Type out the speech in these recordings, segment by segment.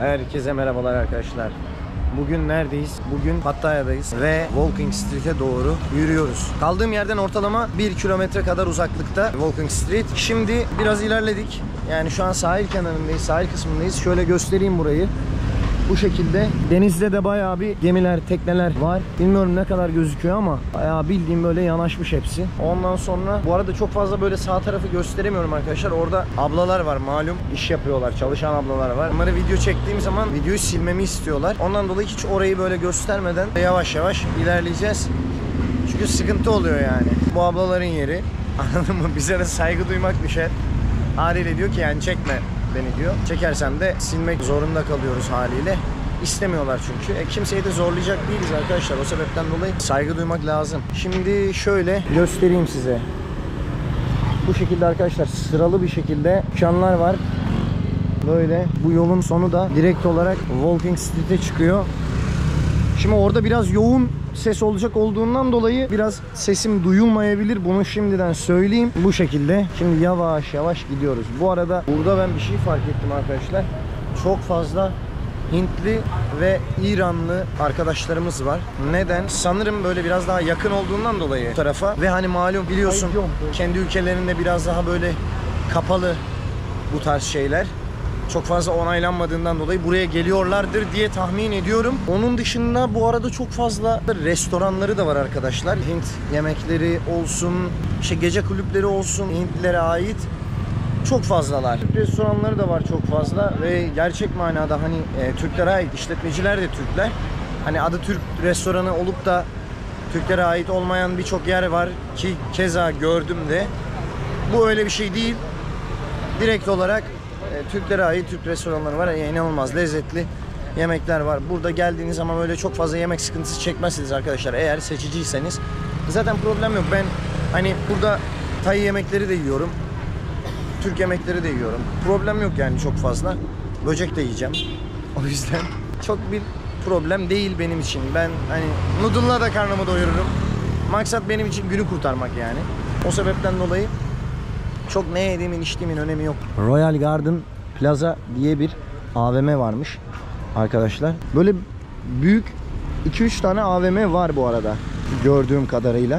Herkese merhabalar arkadaşlar. Bugün neredeyiz? Bugün Pattaya'dayız ve Walking Street'e doğru yürüyoruz. Kaldığım yerden ortalama 1 kilometre kadar uzaklıkta Walking Street. Şimdi biraz ilerledik. Yani şu an sahil kenarındayız, sahil kısmındayız. Şöyle göstereyim burayı. Bu şekilde. Denizde de bayağı bir gemiler, tekneler var. Bilmiyorum ne kadar gözüküyor ama bayağı bildiğim böyle yanaşmış hepsi. Ondan sonra bu arada çok fazla böyle sağ tarafı gösteremiyorum arkadaşlar. Orada ablalar var malum. İş yapıyorlar. Çalışan ablalar var. Onları video çektiğim zaman videoyu silmemi istiyorlar. Ondan dolayı hiç orayı böyle göstermeden yavaş yavaş ilerleyeceğiz. Çünkü sıkıntı oluyor yani. Bu ablaların yeri. Anladın mı? Bize de saygı duymak düşer. Haliyle diyor ki yani çekme beni diyor. Çekersem de silmek zorunda kalıyoruz haliyle. İstemiyorlar çünkü. Kimseyi de zorlayacak değiliz arkadaşlar. O sebepten dolayı saygı duymak lazım. Şimdi şöyle göstereyim size. Bu şekilde arkadaşlar sıralı bir şekilde dükkanlar var. Böyle bu yolun sonu da direkt olarak Walking Street'e çıkıyor. Şimdi orada biraz yoğun ses olacak olduğundan dolayı biraz sesim duyulmayabilir. Bunu şimdiden söyleyeyim. Bu şekilde. Şimdi yavaş yavaş gidiyoruz. Bu arada burada ben bir şey fark ettim arkadaşlar. Çok fazla Hintli ve İranlı arkadaşlarımız var. Neden? Sanırım böyle biraz daha yakın olduğundan dolayı bu tarafa. Ve hani malum biliyorsun kendi ülkelerinde biraz daha böyle kapalı bu tarz şeyler. Çok fazla onaylanmadığından dolayı buraya geliyorlardır diye tahmin ediyorum. Onun dışında bu arada çok fazla restoranları da var arkadaşlar. Hint yemekleri olsun, işte gece kulüpleri olsun, Hintlilere ait çok fazlalar. Türk restoranları da var çok fazla ve gerçek manada hani Türklere ait işletmeciler de Türkler. Hani adı Türk restoranı olup da Türklere ait olmayan birçok yer var ki keza gördüm de. Bu öyle bir şey değil. Direkt olarak Türklere ait Türk restoranları var. İnanılmaz lezzetli yemekler var. Burada geldiğiniz zaman böyle çok fazla yemek sıkıntısı çekmezsiniz arkadaşlar. Eğer seçiciyseniz. Zaten problem yok. Ben hani burada Tay yemekleri de yiyorum. Türk yemekleri de yiyorum. Problem yok yani çok fazla. Böcek de yiyeceğim. O yüzden çok bir problem değil benim için. Ben hani noodle'la da karnımı doyururum. Maksat benim için günü kurtarmak yani. O sebepten dolayı çok ne yediğimin içtiğimin önemi yok. Royal Garden Plaza diye bir AVM varmış arkadaşlar. Böyle büyük 2-3 tane AVM var bu arada gördüğüm kadarıyla.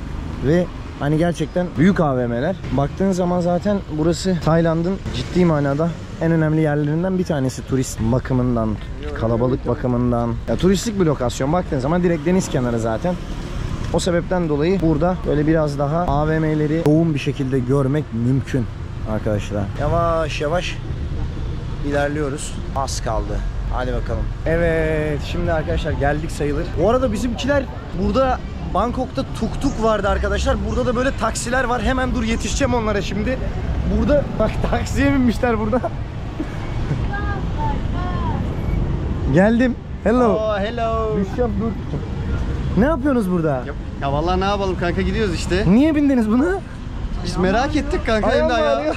Ve hani gerçekten büyük AVM'ler. Baktığın zaman zaten burası Tayland'ın ciddi manada en önemli yerlerinden bir tanesi turist bakımından, kalabalık bakımından. Ya turistik bir lokasyon. Baktığın zaman direkt deniz kenarı zaten. O sebepten dolayı burada böyle biraz daha AVM'leri yoğun bir şekilde görmek mümkün arkadaşlar. Yavaş yavaş ilerliyoruz. Az kaldı. Hadi bakalım. Evet, şimdi arkadaşlar geldik sayılır. Bu arada bizimkiler burada Bangkok'ta tuk tuk vardı arkadaşlar. Burada da böyle taksiler var. Hemen dur yetişeceğim onlara şimdi. Burada bak taksiye binmişler burada. Geldim. Hello. Oh, hello. Düşeceğim dur. Ne yapıyorsunuz burada? Ya vallahi ne yapalım kanka, gidiyoruz işte. Niye bindiniz buna? Biz merak ettik kanka hem de ya.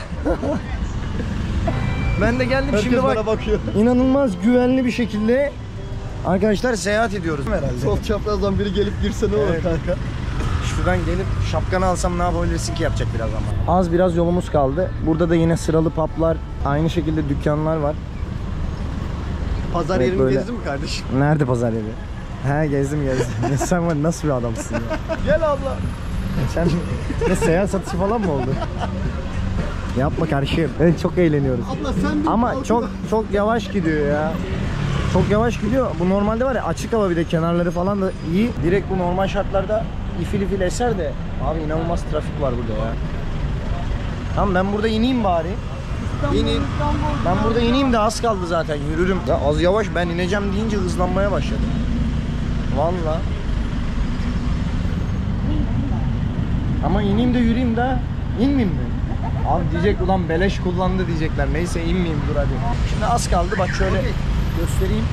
Ben de geldim. Herkes şimdi bak bana bakıyor. İnanılmaz güvenli bir şekilde arkadaşlar seyahat ediyoruz herhalde. Sol çaprazdan biri gelip girse ne olur Evet. kanka? Şuradan gelip şapkanı alsam ne yapabilirsin ki, yapacak biraz ama. Az biraz yolumuz kaldı. Burada da yine sıralı publar, aynı şekilde dükkanlar var. Pazar Evet, yerini böyle. gezdin mi kardeşim? Nerede pazar yeri? He gezdim. Sen var, nasıl bir adamsın ya? Gel abla. Sen ne seyahat satışı falan mı oldu? Yapma kardeşim. Evet, çok eğleniyoruz. Abla sen Ama çok yavaş gidiyor ya. Çok yavaş gidiyor. Bu normalde var ya, açık hava, bir de kenarları falan da iyi. Direkt bu normal şartlarda ifil ifil eser de abi inanılmaz trafik var burada ya. Tamam, ben burada ineyim bari. İnin. Ben burada ineyim de az kaldı zaten, yürürüm. Ya az yavaş, ben ineceğim deyince hızlanmaya başladım. Vallahi. Ama ineyim de yürüyeyim de inmeyeyim mi? Abi diyecek ulan beleş kullandı diyecekler. Neyse inmeyeyim, dur hadi. Şimdi az kaldı, bak şöyle göstereyim.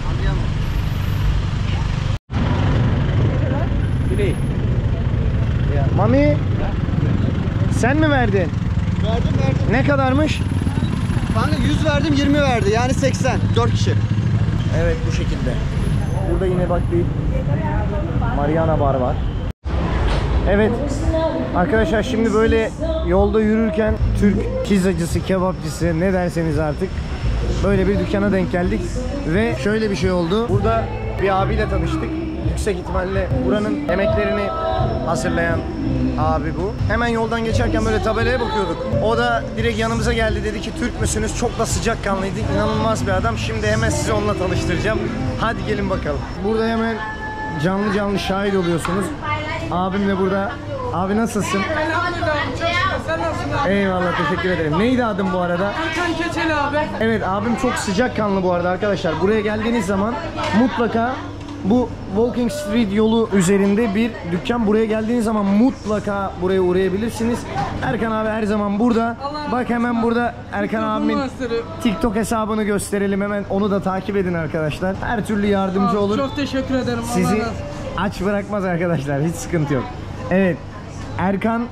Mami, sen mi verdin? Verdim. Ne kadarmış? Kanka 100 verdim, 20 verdi yani 80. 4 kişi. Evet, bu şekilde. Burada yine bak bir Mariana Bar var. Evet arkadaşlar, şimdi böyle yolda yürürken Türk pizzacısı, kebapçısı, ne derseniz artık, böyle bir dükkana denk geldik. Ve şöyle bir şey oldu. Burada bir abiyle tanıştık. Yüksek ihtimalle buranın yemeklerini hazırlayan abi bu. Hemen yoldan geçerken böyle tabelaya bakıyorduk. O da direkt yanımıza geldi, dedi ki Türk müsünüz? Çok da sıcakkanlıydı. İnanılmaz bir adam. Şimdi hemen sizi onunla tanıştıracağım. Hadi gelin bakalım. Burada hemen canlı canlı şahit oluyorsunuz. Abim de burada. Abi nasılsın? Sen nasılsın abi? Eyvallah, teşekkür ederim. Neydi adın bu arada? Erkan Keçeli abi. Evet, abim çok sıcakkanlı bu arada arkadaşlar. Buraya geldiğiniz zaman mutlaka bu Walking Street yolu üzerinde bir dükkan. Buraya geldiğiniz zaman mutlaka buraya uğrayabilirsiniz. Erkan abi her zaman burada. Bak hemen burada Erkan abimin TikTok hesabını gösterelim. Hemen onu da takip edin arkadaşlar. Her türlü yardımcı olur. Çok teşekkür ederim. Sizi aç bırakmaz arkadaşlar. Hiç sıkıntı yok. Evet. Erkan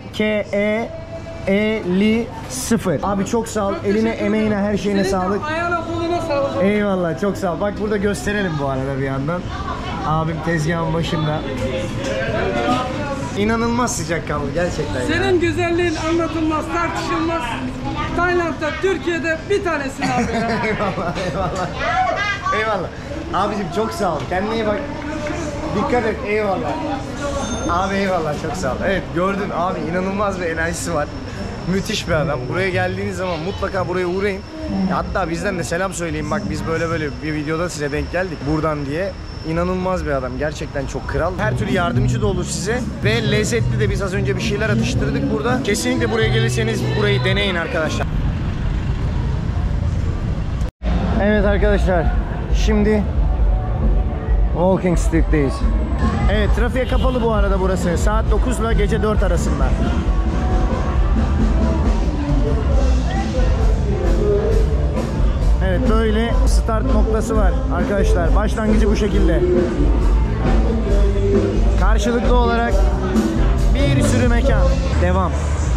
KE50. Abi çok sağ ol. Eline, emeğine, her şeyine sağlık. Ayağına koluna sağlık. Eyvallah, çok sağ ol. Bak burada gösterelim bu arada bir yandan. Abim tezgahın başında. İnanılmaz sıcakkanlı gerçekten. Senin ya. güzelliğin anlatılmaz, tartışılmaz. Tayland'da, Türkiye'de bir tanesin abi. Eyvallah, eyvallah. Eyvallah. Abicim çok sağ ol. Kendine iyi bak. Dikkat et. Eyvallah. Abi eyvallah, çok sağ ol. Evet, gördün abi, inanılmaz bir enerjisi var. Müthiş bir adam. Buraya geldiğiniz zaman mutlaka buraya uğrayın. Hatta bizden de selam söyleyin. Bak biz böyle bir videoda size denk geldik buradan diye. İnanılmaz bir adam. Gerçekten çok kral. Her türlü yardımcı da olur size. Ve lezzetli de, biz az önce bir şeyler atıştırdık burada. Kesinlikle buraya gelirseniz burayı deneyin arkadaşlar. Evet arkadaşlar. Şimdi Walking Street'teyiz. Evet, trafiğe kapalı bu arada burası. Saat 9 ile gece 4 arasında. Evet, böyle start noktası var arkadaşlar. Başlangıcı bu şekilde. Karşılıklı olarak bir sürü mekan. Devam.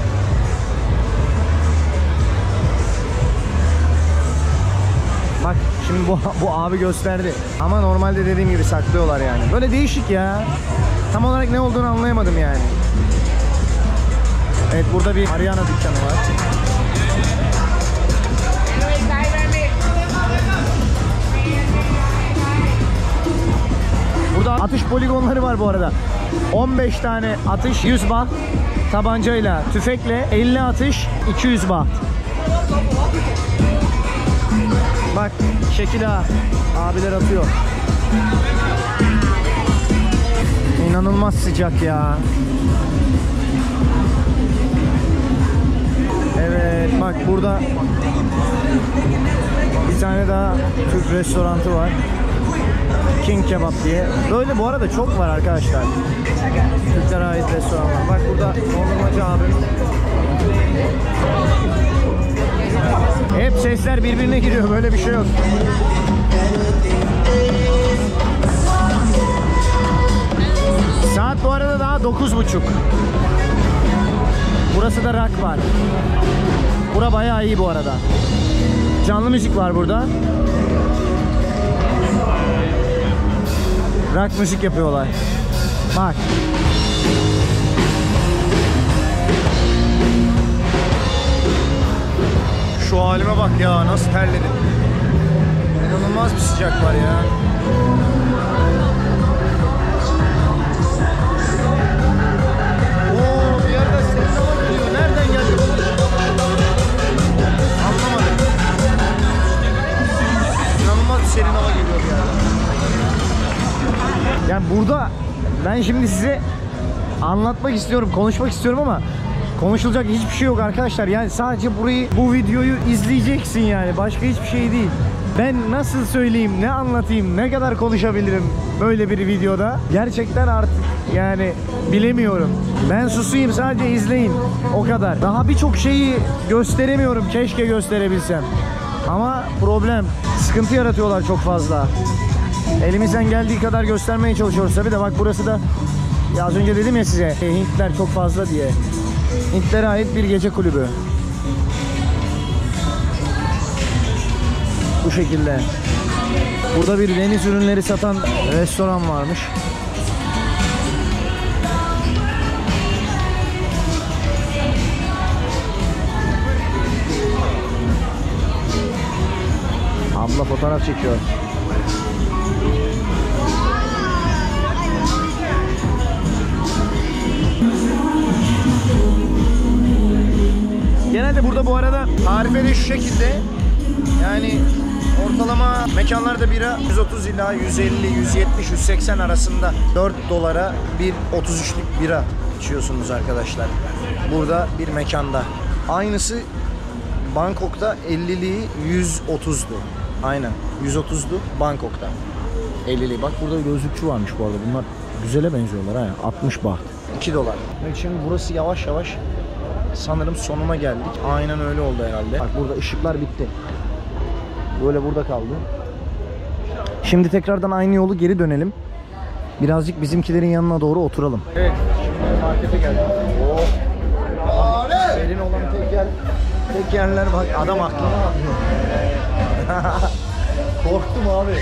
Bak şimdi bu abi gösterdi. Ama normalde dediğim gibi saklıyorlar yani. Böyle değişik ya. Tam olarak ne olduğunu anlayamadım yani. Evet, burada bir Ariana dükkanı var. Burada atış poligonları var bu arada. 15 tane atış 100 baht. Tabancayla, tüfekle 50 atış 200 baht. Bak şekil ha. Abiler atıyor. İnanılmaz sıcak ya. Evet bak burada bir tane daha Türk restoranı var. King Kebap diye. Böyle bu arada çok var arkadaşlar. Türklere ait restoranlar. Bak burada dondurmacı abim. Hep sesler birbirine giriyor. Böyle bir şey yok. Saat bu arada daha 9.30. Burası da rock var. Bura bayağı iyi bu arada. Canlı müzik var burada. Rock müzik yapıyorlar. Bak. Şu halime bak ya, nasıl terledim. İnanılmaz bir sıcak var ya. Oo, bir yerde serin hava geliyor. Nereden geldi? Anlamadım. İnanılmaz bir serin hava geliyor ya. Yani burada ben şimdi size anlatmak istiyorum, konuşmak istiyorum ama konuşulacak hiçbir şey yok arkadaşlar. Yani sadece bu videoyu izleyeceksin yani. Başka hiçbir şey değil. Ben nasıl söyleyeyim, ne anlatayım, ne kadar konuşabilirim böyle bir videoda? Gerçekten artık yani bilemiyorum. Ben susayım, sadece izleyin. O kadar. Daha birçok şeyi gösteremiyorum. Keşke gösterebilsem. Ama problem. Sıkıntı yaratıyorlar çok fazla. Elimizden geldiği kadar göstermeye çalışıyoruz tabii de. Bak burası da, ya az önce dedim ya size, Hintler çok fazla diye. Hintlere ait bir gece kulübü. Bu şekilde. Burada bir deniz ürünleri satan restoran varmış. fotoğraf çekiyor. Genelde burada bu arada tarife de şu şekilde. Yani ortalama mekanlarda bira 130 ila 150, 170, 180 arasında 4 dolara bir 33'lük bira içiyorsunuz arkadaşlar. Burada bir mekanda. Aynısı Bangkok'ta 50'liği 130'du. Aynen 130'du Bangkok'ta. 50'li. Bak burada gözlükçü varmış bu arada. Bunlar güzele benziyorlar ha. 60 baht. 2 dolar. Evet, şimdi burası yavaş yavaş sanırım sonuna geldik. Aynen öyle oldu herhalde. Bak burada ışıklar bitti. Böyle burada kaldı. Şimdi tekrardan aynı yolu geri dönelim. Birazcık bizimkilerin yanına doğru oturalım. Evet. Şimdi markete geldik. Oh. Serin olan tek yerler bak. Adam aklıma alıyor. Korktum abi.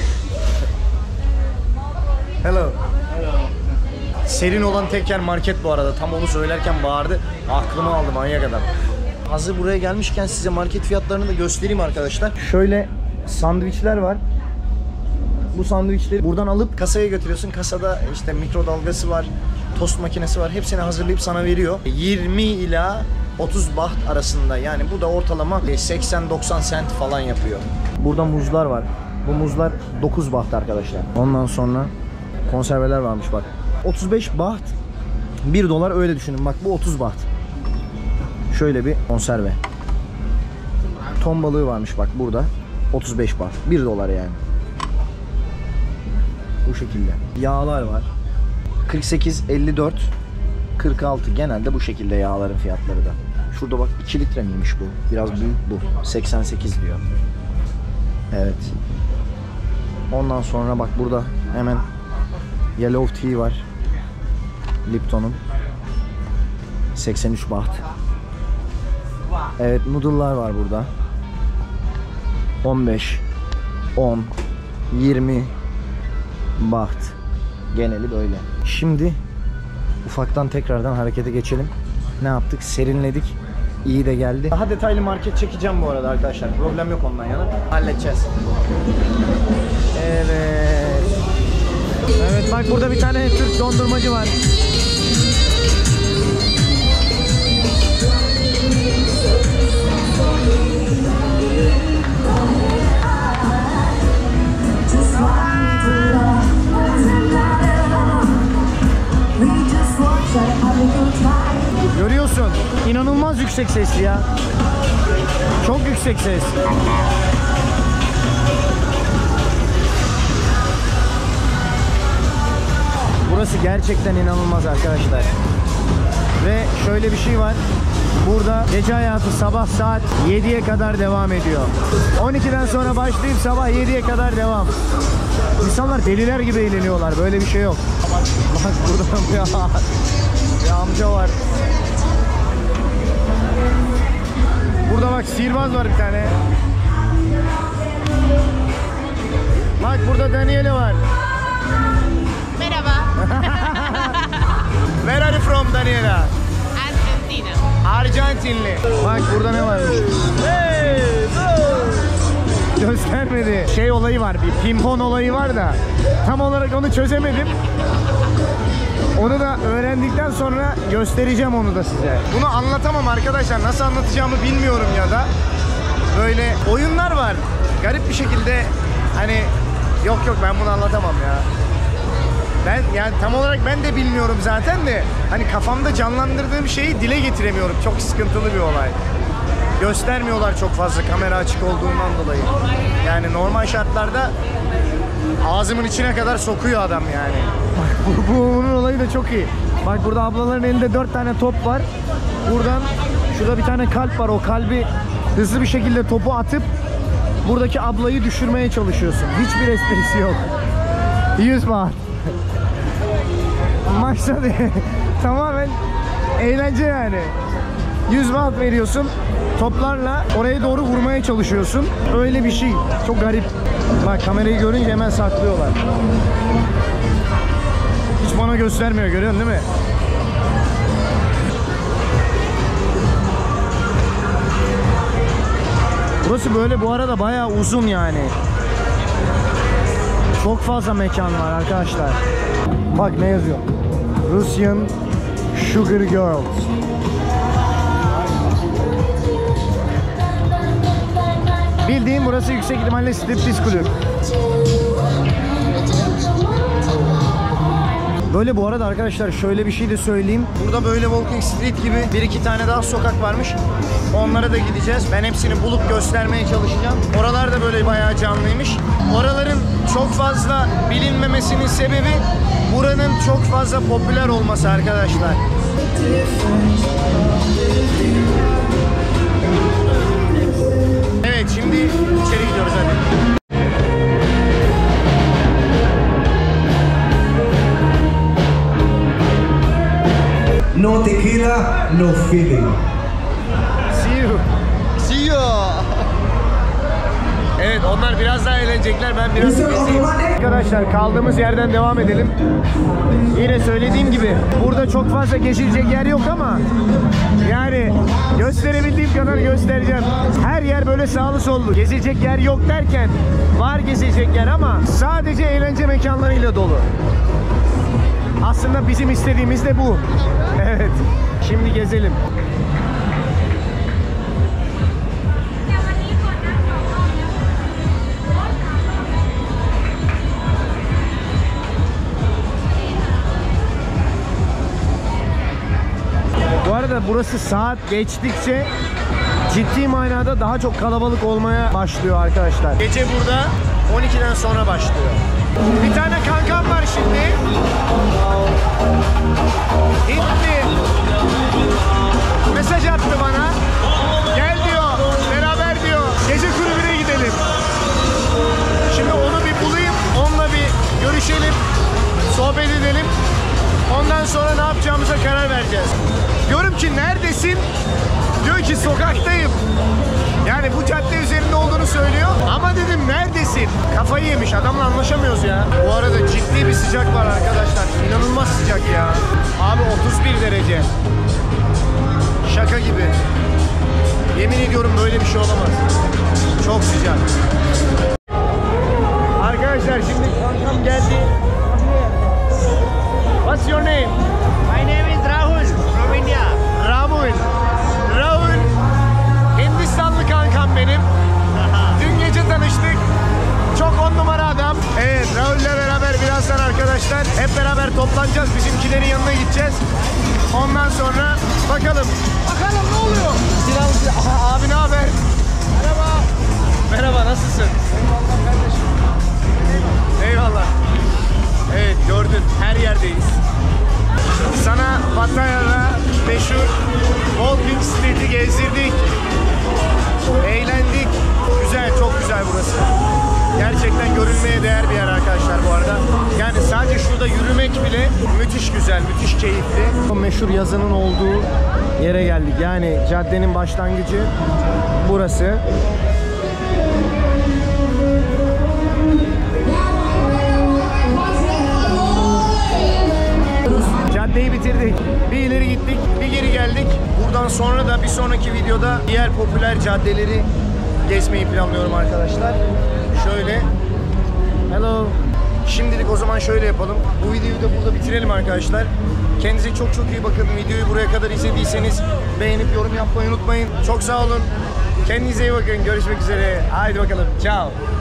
Hello. Serin olan tek yer market bu arada. Tam onu söylerken bağırdı. Aklıma aldı manyak adam. Hazır buraya gelmişken size market fiyatlarını da göstereyim arkadaşlar. Şöyle sandviçler var. Bu sandviçleri buradan alıp kasaya götürüyorsun. Kasada işte mikrodalgası var, tost makinesi var. Hepsini hazırlayıp sana veriyor. 20 ila 30 baht arasında. Yani bu da ortalama 80-90 sent falan yapıyor. Burada muzlar var. Bu muzlar 9 baht arkadaşlar. Ondan sonra konserveler varmış bak. 35 baht 1 dolar öyle düşünün. Bak bu 30 baht. Şöyle bir konserve. Ton balığı varmış bak burada. 35 baht. 1 dolar yani. Bu şekilde. Yağlar var. 48, 54, 46. Genelde bu şekilde yağların fiyatları da. Şurada bak 2 litre miymiş bu? Biraz büyük bu. 88 diyor. Evet. Ondan sonra bak burada hemen Yellow Tea var. Lipton'un. 83 baht. Evet, noodle'lar var burada. 15, 10, 20 baht. Geneli böyle. Şimdi ufaktan tekrardan harekete geçelim. Ne yaptık? Serinledik. İyi de geldi. Daha detaylı market çekeceğim bu arada arkadaşlar. Problem yok ondan yana. Halledeceğiz. Evet. Evet bak burada bir tane Türk dondurmacı var. Görüyorsun. İnanılmaz yüksek sesli ya. Çok yüksek ses. Burası gerçekten inanılmaz arkadaşlar. Ve şöyle bir şey var. Burada gece hayatı sabah saat 7'ye kadar devam ediyor. 12'den sonra başlayıp sabah 7'ye kadar devam. İnsanlar deliler gibi eğleniyorlar. Böyle bir şey yok. Bak burada bir amca var. Burada bak sihirbaz var bir tane. Bak burada Daniele var. Merhaba. Where are you from Daniela? Argentina. Arjantinli. Bak burada ne varmış? Hey, göstermedi. Şey olayı var, bir pimpon olayı var da tam olarak onu çözemedim. Onu da öğrendikten sonra göstereceğim onu da size. Bunu anlatamam arkadaşlar. Nasıl anlatacağımı bilmiyorum ya da. Böyle oyunlar var. Garip bir şekilde hani yok ben bunu anlatamam ya. Ben yani tam olarak ben de bilmiyorum zaten de hani kafamda canlandırdığım şeyi dile getiremiyorum. Çok sıkıntılı bir olay. Göstermiyorlar çok fazla kamera açık olduğundan dolayı. Yani normal şartlarda ağzımın içine kadar sokuyor adam yani. Bak bunun olayı da çok iyi. Bak burada ablaların elinde 4 tane top var. Buradan şurada bir tane kalp var. O kalbi hızlı bir şekilde topu atıp buradaki ablayı düşürmeye çalışıyorsun. Hiçbir esprisi yok. 100 baht. Maksat tamamen eğlence yani. 100 baht veriyorsun. Toplarla oraya doğru vurmaya çalışıyorsun. Öyle bir şey. Çok garip. Bak kamerayı görünce hemen saklıyorlar. Hiç bana göstermiyor, görüyorsun değil mi? Burası böyle bu arada bayağı uzun yani. Çok fazla mekan var arkadaşlar. Bak ne yazıyor. Russian Sugar Girls. Bildiğim burası yüksek ihtimalle striptiz kulüp. Böyle bu arada arkadaşlar şöyle bir şey de söyleyeyim. Burada böyle Walking Street gibi bir iki tane daha sokak varmış. Onlara da gideceğiz. Ben hepsini bulup göstermeye çalışacağım. Oralar da böyle bayağı canlıymış. Oraların çok fazla bilinmemesinin sebebi buranın çok fazla popüler olması arkadaşlar. Evet, şimdi içeri gidiyoruz hadi. No tequila, no feeling. See you. See you. Evet, onlar biraz daha eğlenecekler. Ben biraz gezeyim. Arkadaşlar kaldığımız yerden devam edelim. Yine söylediğim gibi burada çok fazla geçilecek yer yok ama yani gösterebildiğim kadar göstereceğim. Her yer böyle sağlı sollu. Gezilecek yer yok derken var gezilecek yer ama sadece eğlence mekanlarıyla dolu. Aslında bizim istediğimiz de bu. Evet. Şimdi gezelim. Bu arada burası saat geçtikçe ciddi manada daha çok kalabalık olmaya başlıyor arkadaşlar. Gece burada 12'den sonra başlıyor. Bir tane kankam var şimdi. Hintli. Mesaj attı bana. Gel diyor, beraber diyor, gece kulübüne gidelim. Şimdi onu bir bulayım, onunla bir görüşelim, sohbet edelim. Ondan sonra ne yapacağımıza karar vereceğiz. Diyorum ki neredesin? Diyor ki sokaktayım. Yani bu cadde üzerinde olduğunu söylüyor. Ama dedim neredesin? Kafayı yemiş, adamla anlaşamıyoruz ya. Bu arada ciddi bir sıcak var arkadaşlar. İnanılmaz sıcak ya. Abi 31 derece. Şaka gibi. Yemin ediyorum böyle bir şey olamaz. Çok sıcak. Arkadaşlar şimdi kankam geldi. What's your name? My name is Rahul from India. Rahul. Rahul. Hindistanlı kankam benim. Dün gece tanıştık. Çok 10 numara adam. Evet, Rahul'le beraber birazdan arkadaşlar hep beraber toplanacağız. Bizimkilerin yanına gideceğiz. Ondan sonra bakalım. Bakalım ne oluyor? Abi ne haber? Merhaba. Merhaba, nasılsın? Eyvallah kardeşim. Eyvallah. Evet, gördün, her yerdeyiz. Sana Pattaya'da meşhur Walking Street'i gezdirdik. Eğlendik. Güzel, çok güzel burası. Gerçekten görülmeye değer bir yer arkadaşlar bu arada. Yani sadece şurada yürümek bile müthiş güzel, müthiş keyifli. O meşhur yazının olduğu yere geldik. Yani caddenin başlangıcı burası. Caddeyi bitirdik. Bir ileri gittik, bir geri geldik. Buradan sonra da bir sonraki videoda diğer popüler caddeleri gezmeyi planlıyorum arkadaşlar. Şöyle. Hello. Şimdilik o zaman şöyle yapalım. Bu videoyu da burada bitirelim arkadaşlar. Kendinize çok çok iyi bakın. Videoyu buraya kadar izlediyseniz beğenip yorum yapmayı unutmayın. Çok sağ olun. Kendinize iyi bakın. Görüşmek üzere. Haydi bakalım. Ciao.